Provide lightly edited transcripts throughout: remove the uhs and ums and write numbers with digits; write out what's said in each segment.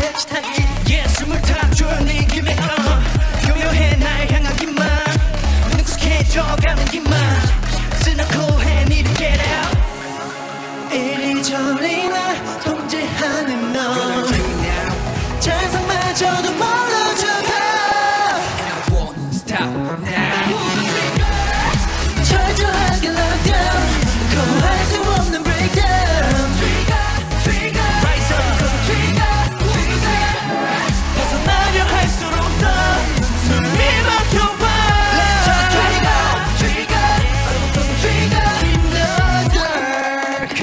딴짓하기 숨을 다 조용히 김에 교묘해 날 향하기만 능숙해져가는 기만 쓰놓고 해 need to get out 이리저리 날 통제하는 너 잔상마저도 멀어져가 I won't stop now 철저하게 lockdown 거부할 수 없는 breakdown trigger rise up trigger 벗어나려 할수록 더 숨이 막혀봐 Let's just trigger in the dark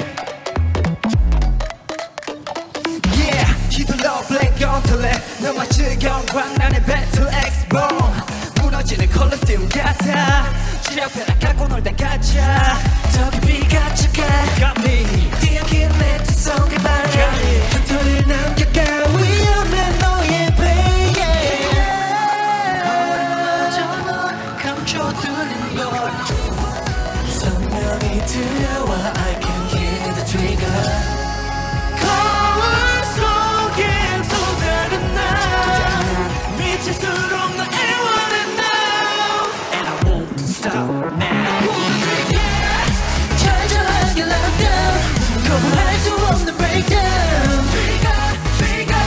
Yeah 휘둘러 black on the left 너와 즐거운 광란의 battle expo 무너지는 콜로세움 같아 주력벼락 갖고 놀다 가자 더 깊이 갇혀가 Got me 뛰어긴 멘트 속에 발라 흉터를 남겨가 위험한 너의 play 거울마저 감춰두는 걸 선명히 들려와 I can hear the trigger 거울 속에 또 다른 날 미칠수록 너 애원해 now And I won't stop now 철저하게 lockdown 거부할 수 없는 breakdown trigger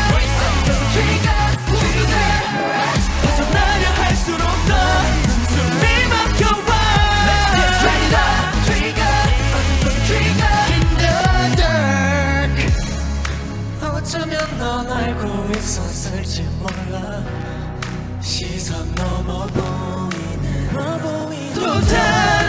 벗어나려 할수록 더 숨이 막혀와 Let's get right up trigger in the dark 어쩌면 넌 알고 있었을지 몰라 시선 넘어 보이는 또 다른